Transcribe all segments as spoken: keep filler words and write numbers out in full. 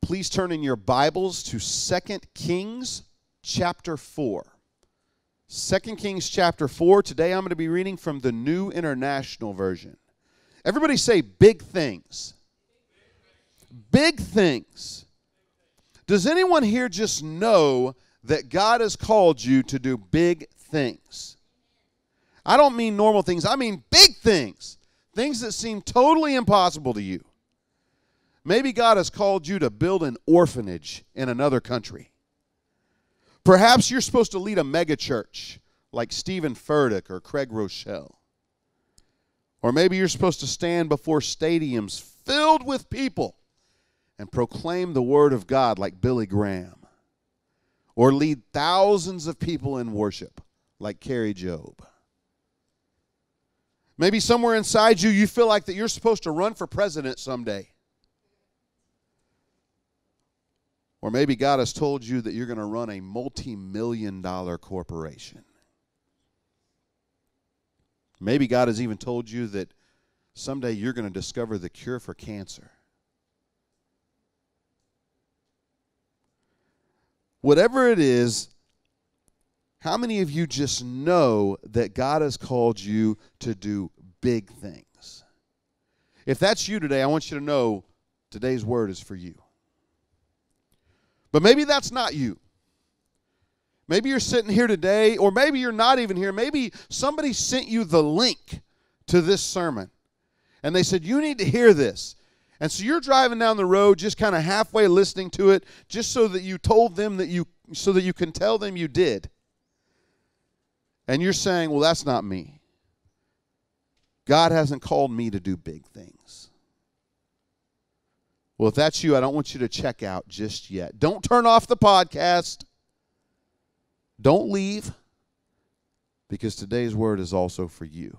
Please turn in your Bibles to Second Kings chapter four. Second Kings chapter four. Today I'm going to be reading from the New International Version. Everybody say big things. Big things. Does anyone here just know that God has called you to do big things? I don't mean normal things. I mean big things. Things that seem totally impossible to you. Maybe God has called you to build an orphanage in another country. Perhaps you're supposed to lead a mega church like Stephen Furtick or Craig Rochelle. Or maybe you're supposed to stand before stadiums filled with people and proclaim the word of God like Billy Graham. Or lead thousands of people in worship like Carrie Job. Maybe somewhere inside you, you feel like that you're supposed to run for president someday. Or maybe God has told you that you're going to run a multi-million dollar corporation. Maybe God has even told you that someday you're going to discover the cure for cancer. Whatever it is, how many of you just know that God has called you to do big things? If that's you today, I want you to know today's word is for you. But maybe that's not you. Maybe you're sitting here today, or maybe you're not even here. Maybe somebody sent you the link to this sermon, and they said, you need to hear this. And so you're driving down the road just kind of halfway listening to it, just so that you told them that you, so that you can tell them you did. And you're saying, well, that's not me. God hasn't called me to do big things. Well, if that's you, I don't want you to check out just yet. Don't turn off the podcast. Don't leave, because today's word is also for you.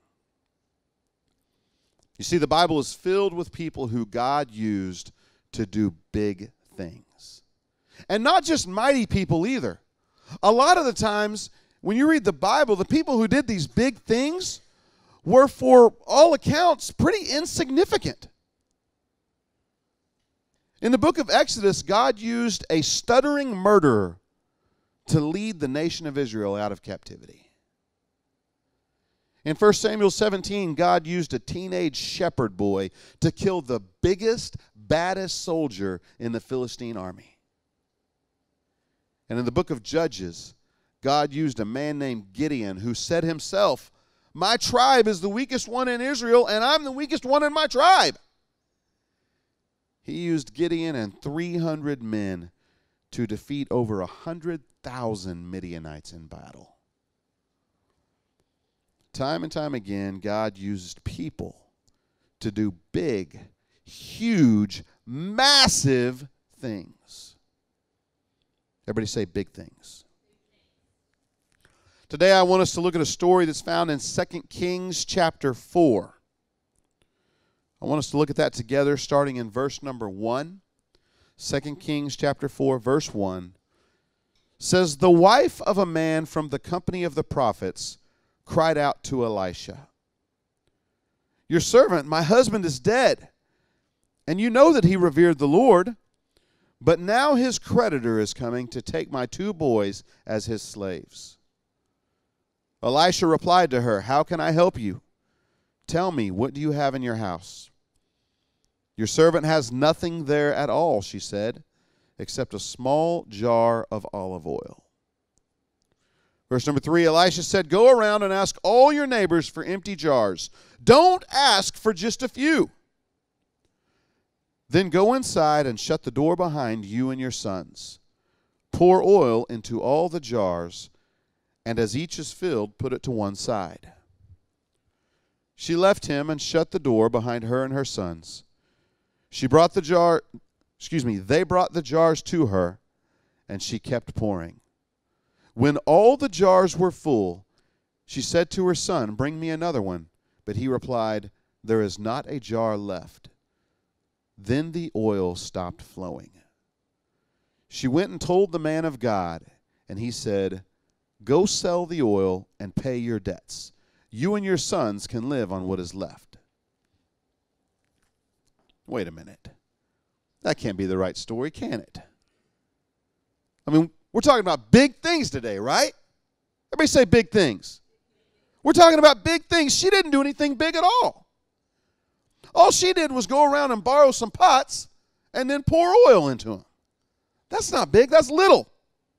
You see, the Bible is filled with people who God used to do big things. And not just mighty people either. A lot of the times, when you read the Bible, the people who did these big things were, for all accounts, pretty insignificant. In the book of Exodus, God used a stuttering murderer to lead the nation of Israel out of captivity. In First Samuel seventeen, God used a teenage shepherd boy to kill the biggest, baddest soldier in the Philistine army. And in the book of Judges, God used a man named Gideon who said himself, my tribe is the weakest one in Israel, and I'm the weakest one in my tribe. He used Gideon and three hundred men to defeat over one hundred thousand Midianites in battle. Time and time again, God used people to do big, huge, massive things. Everybody say big things. Today I want us to look at a story that's found in Second Kings chapter four. I want us to look at that together, starting in verse number one. Second Kings chapter four, verse one. Says, the wife of a man from the company of the prophets cried out to Elisha, your servant, my husband, is dead, and you know that he revered the Lord, but now his creditor is coming to take my two boys as his slaves. Elisha replied to her, how can I help you? Tell me, what do you have in your house? Your servant has nothing there at all, she said, except a small jar of olive oil. Verse number three, Elisha said, go around and ask all your neighbors for empty jars. Don't ask for just a few. Then go inside and shut the door behind you and your sons. Pour oil into all the jars, and as each is filled, put it to one side. She left him and shut the door behind her and her sons. She brought the jar, excuse me, they brought the jars to her, and she kept pouring. When all the jars were full, she said to her son, bring me another one. But he replied, there is not a jar left. Then the oil stopped flowing. She went and told the man of God, and he said, go sell the oil and pay your debts. You and your sons can live on what is left. Wait a minute. That can't be the right story, can it? I mean, we're talking about big things today, right? Everybody say big things. We're talking about big things. She didn't do anything big at all. All she did was go around and borrow some pots and then pour oil into them. That's not big, that's little.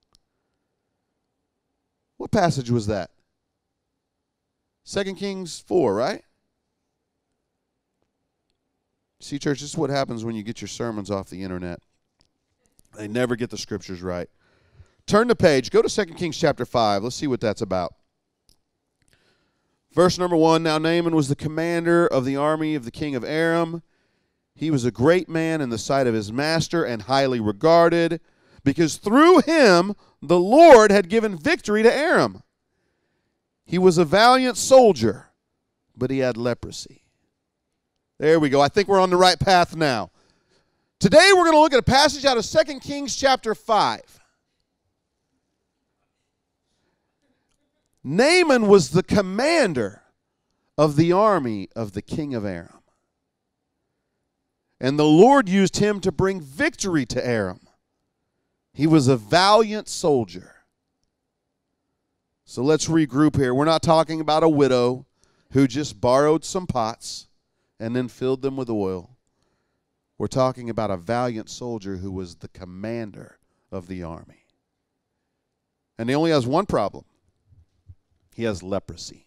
What passage was that? Second Kings four, right? See, church, this is what happens when you get your sermons off the internet. They never get the scriptures right. Turn the page. Go to Second Kings chapter five. Let's see what that's about. Verse number one, now Naaman was the commander of the army of the king of Aram. He was a great man in the sight of his master and highly regarded, because through him the Lord had given victory to Aram. He was a valiant soldier, but he had leprosy. There we go. I think we're on the right path now. Today we're going to look at a passage out of Second Kings chapter five. Naaman was the commander of the army of the king of Aram. And the Lord used him to bring victory to Aram. He was a valiant soldier. So let's regroup here. We're not talking about a widow who just borrowed some pots and then filled them with oil. We're talking about a valiant soldier who was the commander of the army. And he only has one problem. He has leprosy.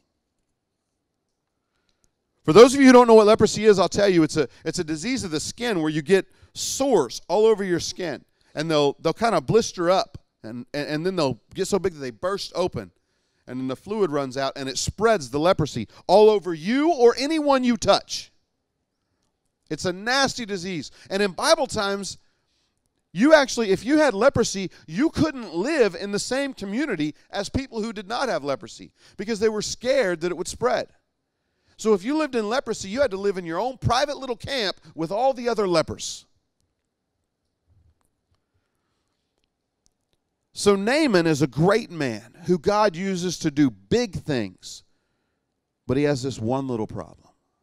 For those of you who don't know what leprosy is, I'll tell you, it's a it's a disease of the skin where you get sores all over your skin. And they'll they'll kind of blister up. And, and, and then they'll get so big that they burst open. And then the fluid runs out and it spreads the leprosy all over you or anyone you touch. It's a nasty disease. And in Bible times, you actually, if you had leprosy, you couldn't live in the same community as people who did not have leprosy because they were scared that it would spread. So if you lived in leprosy, you had to live in your own private little camp with all the other lepers. So Naaman is a great man who God uses to do big things, but he has this one little problem.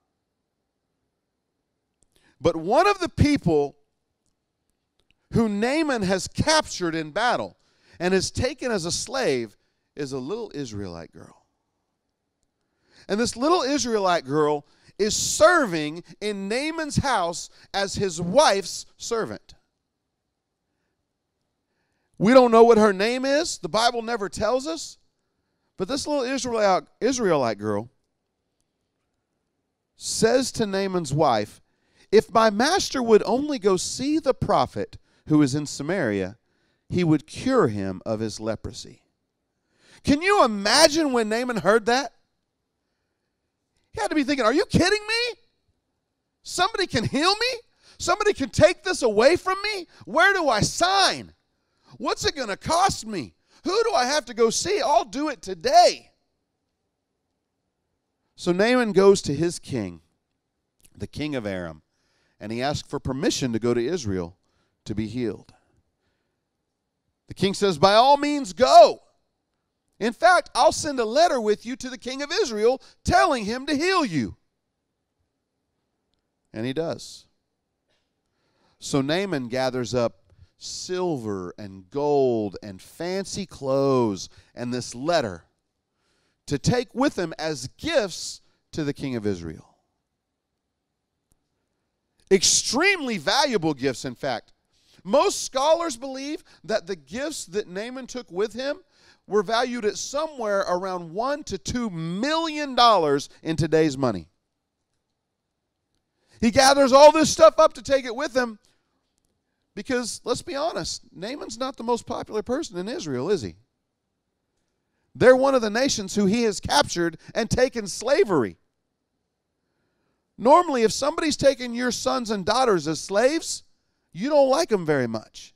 But one of the people who Naaman has captured in battle and has taken as a slave is a little Israelite girl. And this little Israelite girl is serving in Naaman's house as his wife's servant. We don't know what her name is. The Bible never tells us. But this little Israelite, Israelite girl says to Naaman's wife, if my master would only go see the prophet who is in Samaria, he would cure him of his leprosy. Can you imagine when Naaman heard that? He had to be thinking, are you kidding me? Somebody can heal me? Somebody can take this away from me? Where do I sign? What's it going to cost me? Who do I have to go see? I'll do it today. So Naaman goes to his king, the king of Aram, and he asks for permission to go to Israel to be healed. The king says, by all means go. In fact, I'll send a letter with you to the king of Israel telling him to heal you. And he does. So Naaman gathers up silver and gold and fancy clothes and this letter to take with him as gifts to the king of Israel. Extremely valuable gifts, in fact. Most scholars believe that the gifts that Naaman took with him were valued at somewhere around one to two million dollars in today's money. He gathers all this stuff up to take it with him because, let's be honest, Naaman's not the most popular person in Israel, is he? They're one of the nations who he has captured and taken slavery. Normally, if somebody's taken your sons and daughters as slaves, you don't like them very much.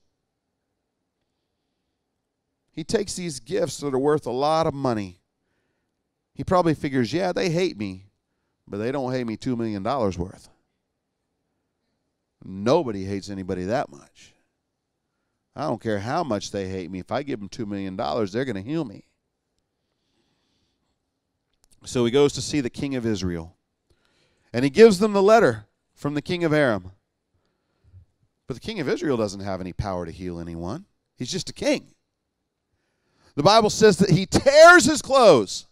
He takes these gifts that are worth a lot of money. He probably figures, yeah, they hate me, but they don't hate me two million dollars worth. Nobody hates anybody that much. I don't care how much they hate me. If I give them two million dollars, they're going to heal me. So he goes to see the king of Israel. And he gives them the letter from the king of Aram. But the king of Israel doesn't have any power to heal anyone. He's just a king. The Bible says that he tears his clothes.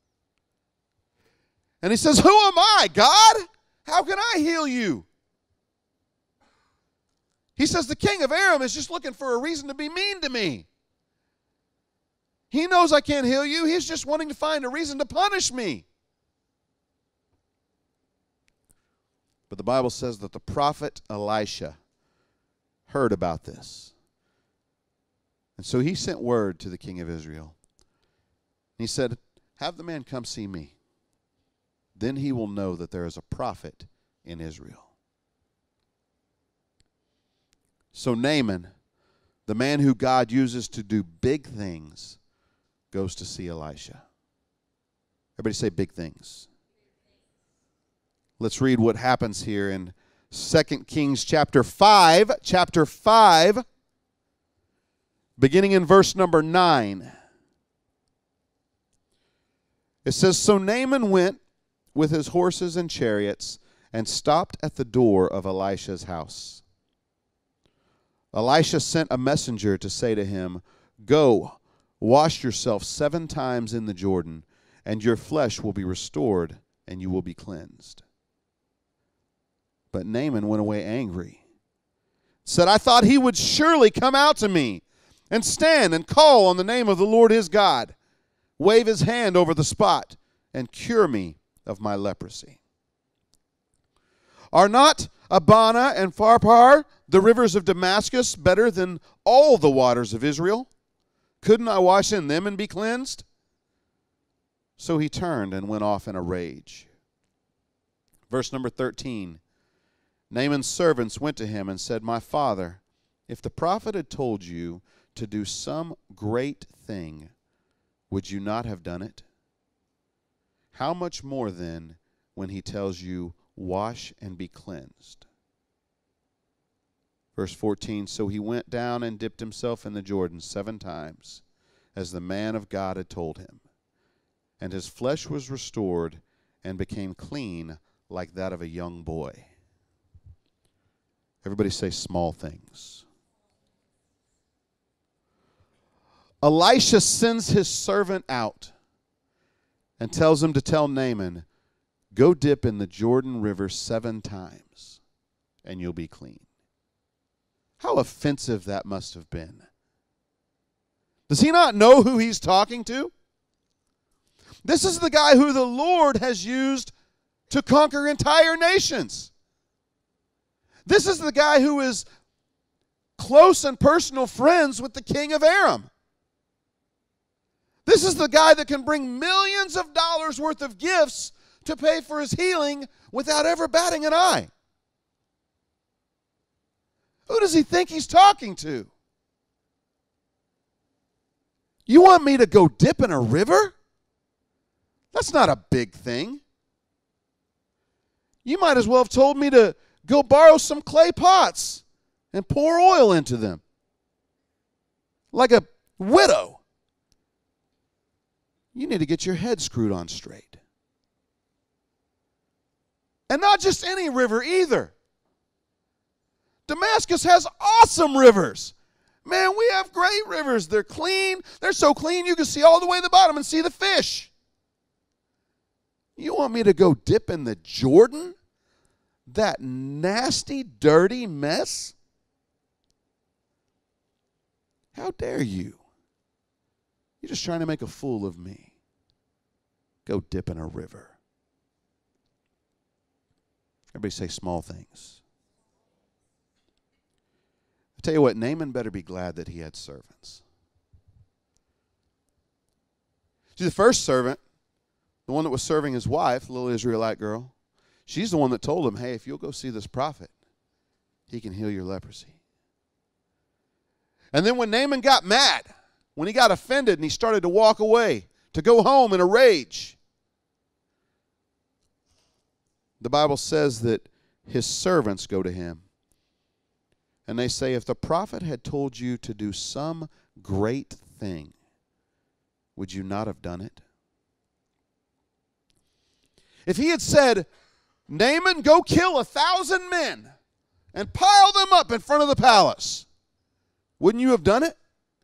And he says, who am I, God? How can I heal you? He says the king of Aram is just looking for a reason to be mean to me. He knows I can't heal you. He's just wanting to find a reason to punish me. But the Bible says that the prophet Elisha heard about this. And so he sent word to the king of Israel. He said, have the man come see me. Then he will know that there is a prophet in Israel. So Naaman, the man who God uses to do big things, goes to see Elisha. Everybody say big things. Let's read what happens here in Second Kings chapter five. Chapter five, beginning in verse number nine. It says, so Naaman went with his horses and chariots and stopped at the door of Elisha's house. Elisha sent a messenger to say to him, go, wash yourself seven times in the Jordan, and your flesh will be restored, and you will be cleansed. But Naaman went away angry, said, I thought he would surely come out to me and stand and call on the name of the Lord his God, wave his hand over the spot, and cure me of my leprosy. Are not Abana and Pharpar, the rivers of Damascus, better than all the waters of Israel? Couldn't I wash in them and be cleansed? So he turned and went off in a rage. Verse number thirteen. Naaman's servants went to him and said, my father, if the prophet had told you to do some great thing, would you not have done it? How much more then when he tells you, wash and be cleansed? Verse fourteen, so he went down and dipped himself in the Jordan seven times, as the man of God had told him. And his flesh was restored and became clean like that of a young boy. Everybody say small things. Elisha sends his servant out and tells him to tell Naaman, go dip in the Jordan River seven times and you'll be clean. How offensive that must have been. Does he not know who he's talking to? This is the guy who the Lord has used to conquer entire nations. This is the guy who is close and personal friends with the king of Aram. This is the guy that can bring millions of dollars worth of gifts to pay for his healing without ever batting an eye. Who does he think he's talking to? You want me to go dip in a river? That's not a big thing. You might as well have told me to go borrow some clay pots and pour oil into them. Like a widow. You need to get your head screwed on straight. And not just any river either. Damascus has awesome rivers. Man, we have great rivers. They're clean. They're so clean you can see all the way to the bottom and see the fish. You want me to go dip in the Jordan? That nasty, dirty mess? How dare you? You're just trying to make a fool of me. Go dip in a river. Everybody say small things. I tell you what, Naaman better be glad that he had servants. See, the first servant, the one that was serving his wife, the little Israelite girl, she's the one that told him, hey, if you'll go see this prophet, he can heal your leprosy. And then when Naaman got mad, when he got offended and he started to walk away, to go home in a rage, the Bible says that his servants go to him. And they say, if the prophet had told you to do some great thing, would you not have done it? If he had said, Naaman, go kill a thousand men. and pile them up in front of the palace, wouldn't you have done it?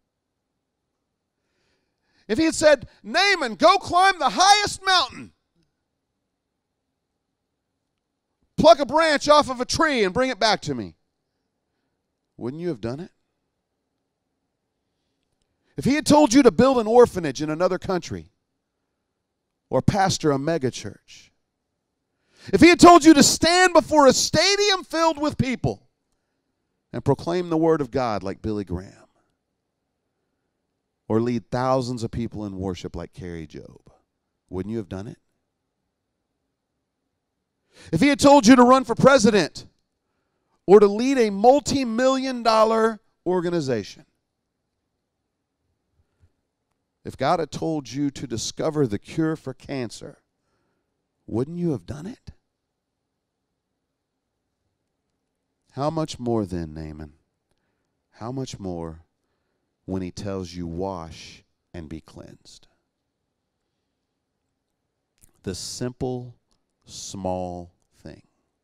If he had said, Naaman, go climb the highest mountain, pluck a branch off of a tree and bring it back to me, wouldn't you have done it? If he had told you to build an orphanage in another country or pastor a megachurch, if he had told you to stand before a stadium filled with people and proclaim the word of God like Billy Graham, or lead thousands of people in worship like Carrie Job, wouldn't you have done it? If he had told you to run for president or to lead a multi-million dollar organization, if God had told you to discover the cure for cancer, wouldn't you have done it? How much more then, Naaman? How much more when he tells you wash and be cleansed? The simple, small thing.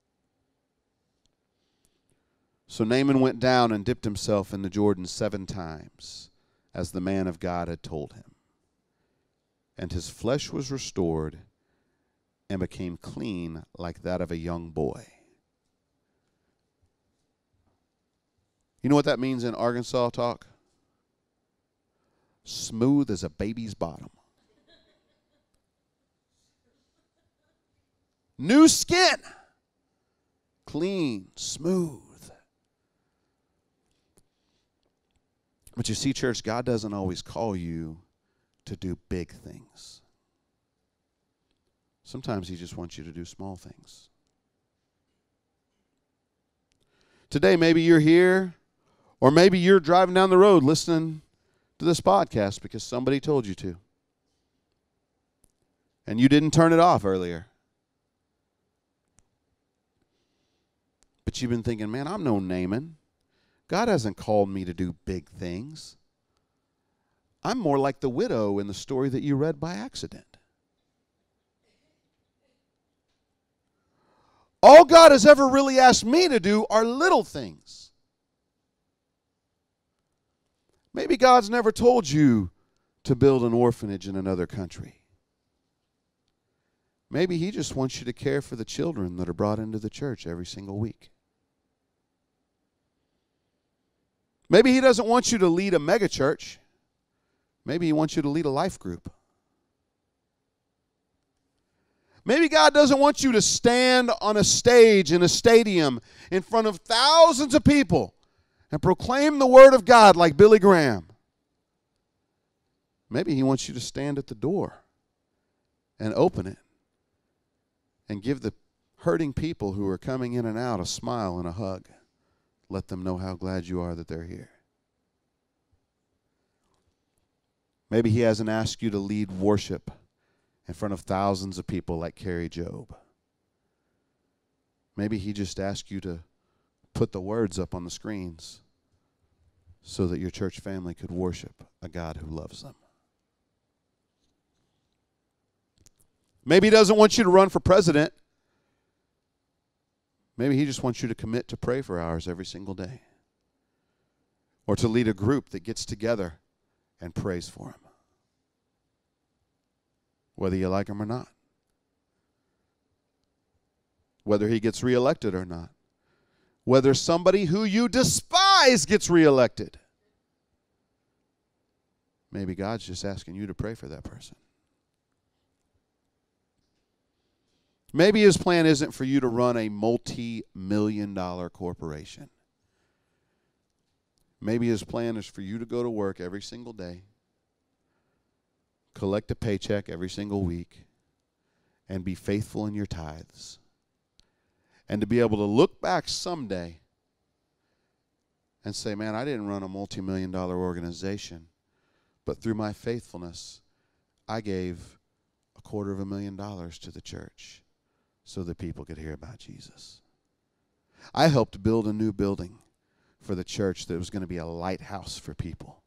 So Naaman went down and dipped himself in the Jordan seven times, as the man of God had told him. And his flesh was restored and became clean like that of a young boy. You know what that means in Arkansas talk? Smooth as a baby's bottom. New skin. Clean, smooth. But you see, church, God doesn't always call you to do big things. Sometimes he just wants you to do small things. Today, maybe you're here, or maybe you're driving down the road listening to this podcast because somebody told you to. And you didn't turn it off earlier. But you've been thinking, man, I'm no Naaman. God hasn't called me to do big things. I'm more like the widow in the story that you read by accident. All God has ever really asked me to do are little things. Maybe God's never told you to build an orphanage in another country. Maybe he just wants you to care for the children that are brought into the church every single week. Maybe he doesn't want you to lead a megachurch. Maybe he wants you to lead a life group. Maybe God doesn't want you to stand on a stage in a stadium in front of thousands of people and proclaim the word of God like Billy Graham. Maybe he wants you to stand at the door and open it and give the hurting people who are coming in and out a smile and a hug. Let them know how glad you are that they're here. Maybe he hasn't asked you to lead worship in front of thousands of people like Carrie Job. Maybe he just asked you to put the words up on the screens so that your church family could worship a God who loves them. Maybe he doesn't want you to run for president. Maybe he just wants you to commit to pray for hours every single day. Or to lead a group that gets together and prays for him. Whether you like him or not. Whether he gets reelected or not. Whether somebody who you despise gets reelected. Maybe God's just asking you to pray for that person. Maybe his plan isn't for you to run a multi-million dollar corporation. Maybe his plan is for you to go to work every single day, collect a paycheck every single week, and be faithful in your tithes. And to be able to look back someday and say, man, I didn't run a multi-million dollar organization, but through my faithfulness, I gave a quarter of a million dollars to the church so that people could hear about Jesus. I helped build a new building for the church that was going to be a lighthouse for people.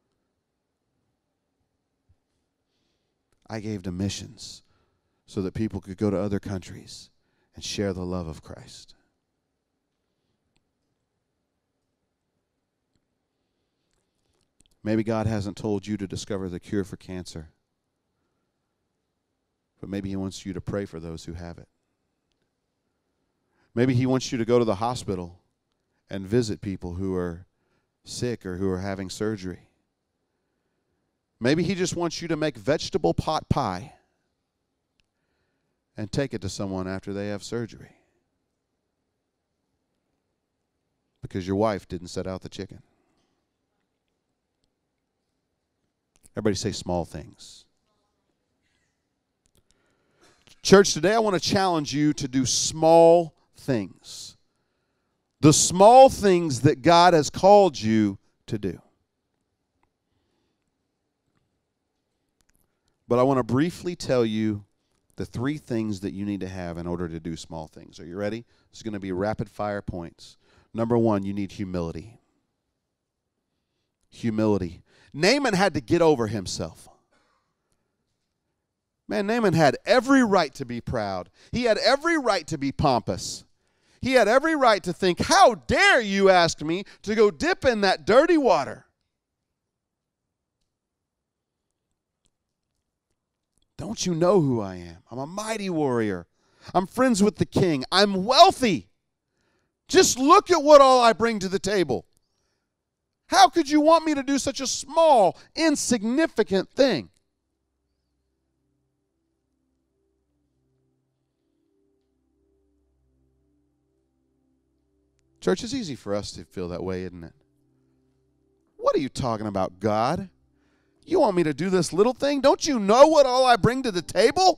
I gave to missions so that people could go to other countries and share the love of Christ. Maybe God hasn't told you to discover the cure for cancer, but maybe He wants you to pray for those who have it. Maybe He wants you to go to the hospital and visit people who are sick or who are having surgery. Maybe He just wants you to make vegetable pot pie and take it to someone after they have surgery, because your wife didn't set out the chicken. Everybody say small things. Church, today I want to challenge you to do small things. The small things that God has called you to do. But I want to briefly tell you the three things that you need to have in order to do small things. Are you ready? This is going to be rapid fire points. Number one, you need humility. Humility. Naaman had to get over himself. Man, Naaman had every right to be proud. He had every right to be pompous. He had every right to think, how dare you ask me to go dip in that dirty water? Don't you know who I am? I'm a mighty warrior. I'm friends with the king. I'm wealthy. Just look at what all I bring to the table. How could you want me to do such a small, insignificant thing? Church, it's easy for us to feel that way, isn't it? What are you talking about, God? You want me to do this little thing? Don't you know what all I bring to the table?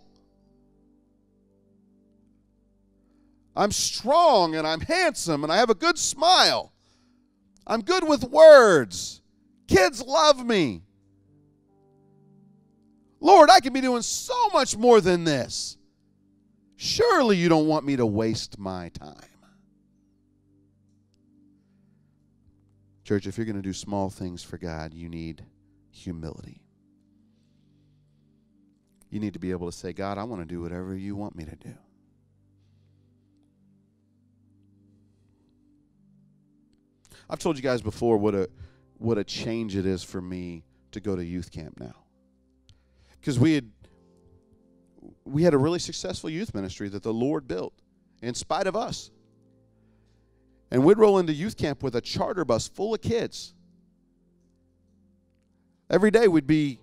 I'm strong and I'm handsome and I have a good smile. I'm good with words. Kids love me. Lord, I could be doing so much more than this. Surely you don't want me to waste my time. Church, if you're going to do small things for God, you need humility. You need to be able to say, God, I want to do whatever you want me to do. I've told you guys before what a what a change it is for me to go to youth camp now. Because we had we had a really successful youth ministry that the Lord built in spite of us. And we'd roll into youth camp with a charter bus full of kids. Every day we'd be,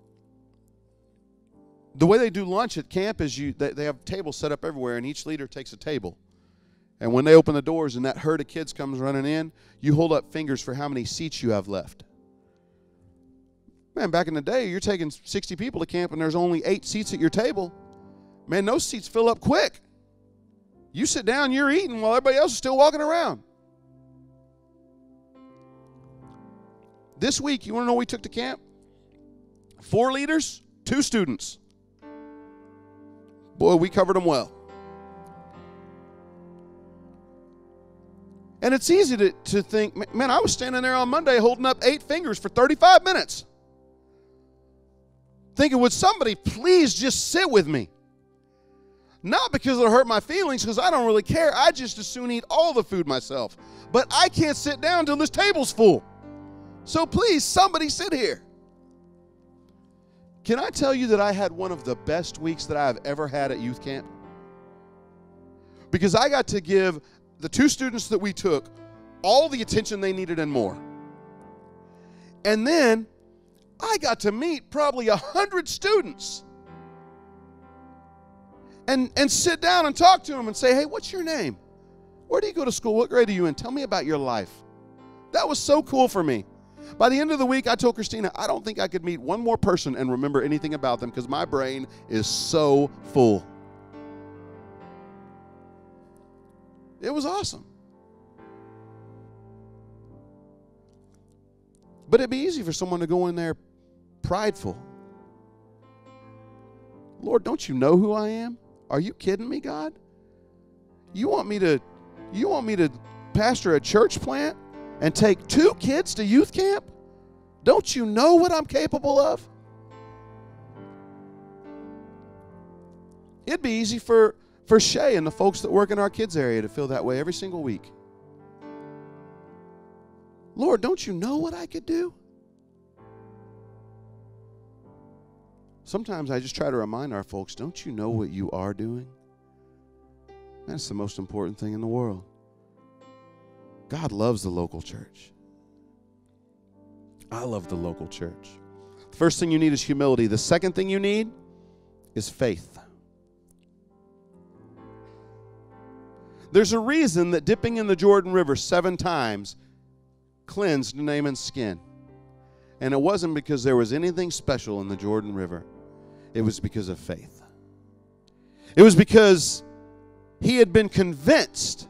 the way they do lunch at camp is you they, they have tables set up everywhere, and each leader takes a table. And when they open the doors and that herd of kids comes running in, you hold up fingers for how many seats you have left. Man, back in the day, you're taking sixty people to camp and there's only eight seats at your table. Man, those seats fill up quick. You sit down, you're eating while everybody else is still walking around. This week, you want to know what we took to camp? Four leaders, two students. Boy, we covered them well. And it's easy to, to think, man, I was standing there on Monday holding up eight fingers for thirty-five minutes. Thinking, would somebody please just sit with me? Not because it'll hurt my feelings, because I don't really care. I just as soon eat all the food myself. But I can't sit down until this table's full. So please, somebody sit here. Can I tell you that I had one of the best weeks that I have ever had at youth camp? Because I got to give the two students that we took all the attention they needed and more. And then I got to meet probably a hundred students and, and sit down and talk to them and say, hey, what's your name? Where do you go to school? What grade are you in? Tell me about your life. That was so cool for me. By the end of the week, I told Christina, I don't think I could meet one more person and remember anything about them because my brain is so full. It was awesome. But it'd be easy for someone to go in there prideful. Lord, don't you know who I am? Are you kidding me, God? You want me to, you want me to pastor a church plant and take two kids to youth camp? Don't you know what I'm capable of? It'd be easy for For Shay and the folks that work in our kids area to feel that way every single week. Lord, don't you know what I could do? Sometimes I just try to remind our folks, don't you know what you are doing? That's the most important thing in the world. God loves the local church. I love the local church. The first thing you need is humility. The second thing you need is faith. There's a reason that dipping in the Jordan River seven times cleansed Naaman's skin. And it wasn't because there was anything special in the Jordan River. It was because of faith. It was because he had been convinced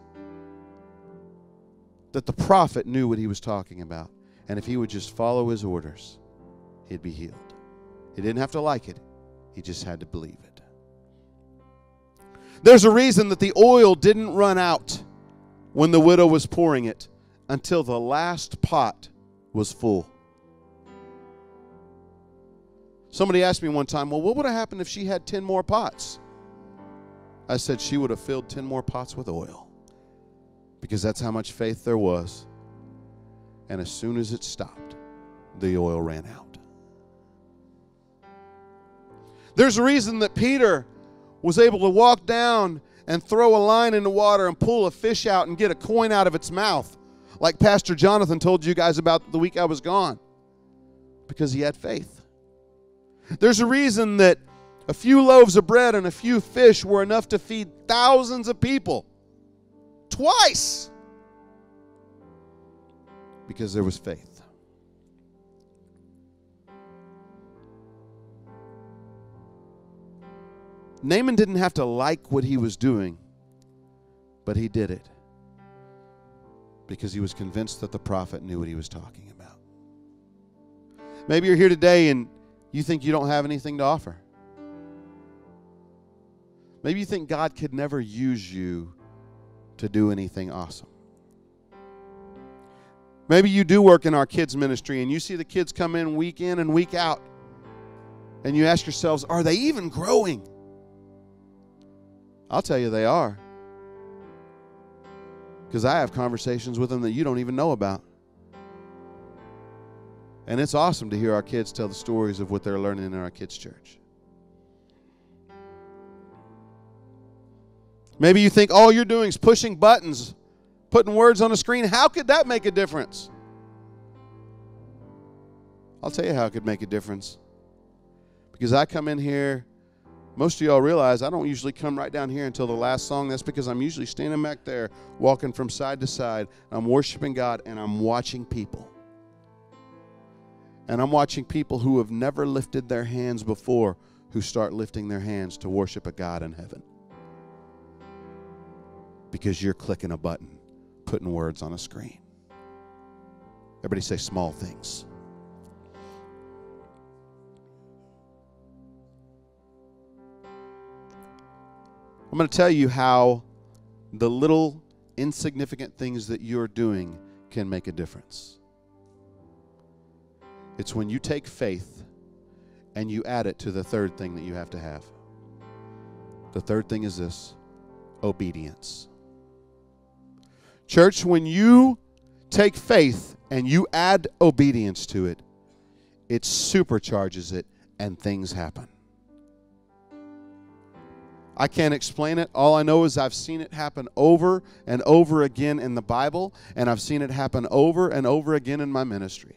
that the prophet knew what he was talking about. And if he would just follow his orders, he'd be healed. He didn't have to like it. He just had to believe it. There's a reason that the oil didn't run out when the widow was pouring it until the last pot was full. Somebody asked me one time, well, what would have happened if she had ten more pots? I said she would have filled ten more pots with oil, because that's how much faith there was. And as soon as it stopped, the oil ran out. There's a reason that Peter was able to walk down and throw a line in the water and pull a fish out and get a coin out of its mouth, like Pastor Jonathan told you guys about the week I was gone, because he had faith. There's a reason that a few loaves of bread and a few fish were enough to feed thousands of people twice, because there was faith. Naaman didn't have to like what he was doing, but he did it because he was convinced that the prophet knew what he was talking about. Maybe you're here today and you think you don't have anything to offer. Maybe you think God could never use you to do anything awesome. Maybe you do work in our kids' ministry and you see the kids come in week in and week out, and you ask yourselves, are they even growing? I'll tell you they are, because I have conversations with them that you don't even know about. And it's awesome to hear our kids tell the stories of what they're learning in our kids' church. Maybe you think all you're doing is pushing buttons, putting words on a screen. How could that make a difference? I'll tell you how it could make a difference. Because I come in here, most of y'all realize I don't usually come right down here until the last song. That's because I'm usually standing back there, walking from side to side. I'm worshiping God, and I'm watching people. And I'm watching people who have never lifted their hands before who start lifting their hands to worship a God in heaven. Because you're clicking a button, putting words on a screen. Everybody say small things. I'm going to tell you how the little insignificant things that you're doing can make a difference. It's when you take faith and you add it to the third thing that you have to have. The third thing is this: obedience. Church, when you take faith and you add obedience to it, it supercharges it and things happen. I can't explain it. All I know is I've seen it happen over and over again in the Bible, and I've seen it happen over and over again in my ministry.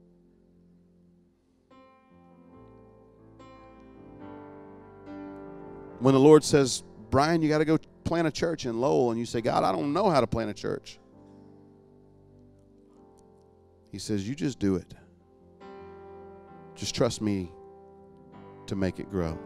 When the Lord says, Brian, you got to go plant a church in Lowell, and you say, God, I don't know how to plant a church. He says, you just do it. Just trust me to make it grow.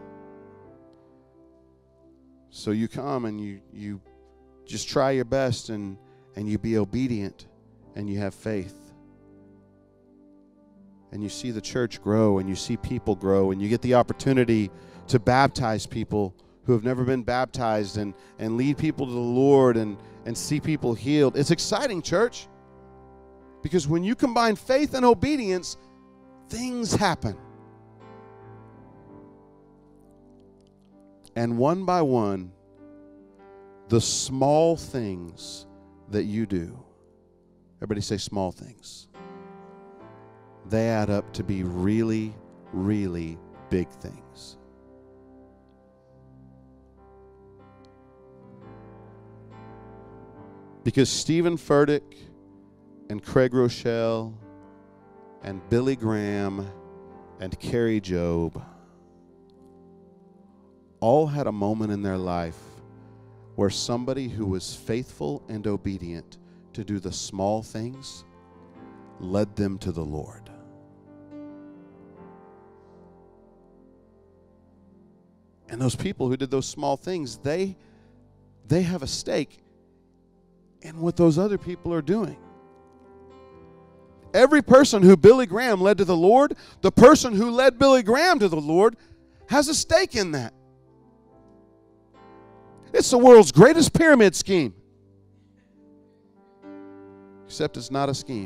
So you come and you you just try your best, and, and you be obedient, and you have faith. And you see the church grow, and you see people grow, and you get the opportunity to baptize people who have never been baptized, and, and lead people to the Lord, and, and see people healed. It's exciting, church, because when you combine faith and obedience, things happen. And one by one, the small things that you do, everybody say small things, they add up to be really, really big things. Because Stephen Furtick and Craig Rochelle and Billy Graham and Carrie Job all had a moment in their life where somebody who was faithful and obedient to do the small things led them to the Lord. And those people who did those small things, they, they have a stake in what those other people are doing. Every person who Billy Graham led to the Lord, the person who led Billy Graham to the Lord, has a stake in that. It's the world's greatest pyramid scheme. Except it's not a scheme.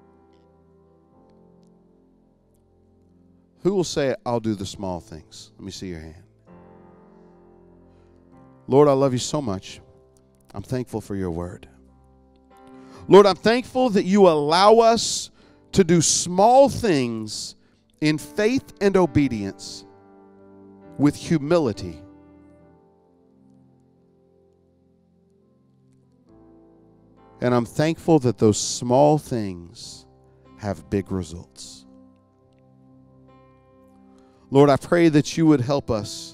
Who will say, I'll do the small things? Let me see your hand. Lord, I love you so much. I'm thankful for your word. Lord, I'm thankful that you allow us to do small things in faith and obedience with humility. And I'm thankful that those small things have big results. Lord, I pray that you would help us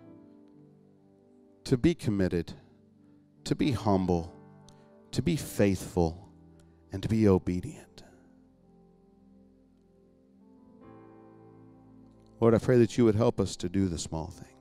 to be committed, to be humble, to be faithful, and to be obedient. Lord, I pray that you would help us to do the small things.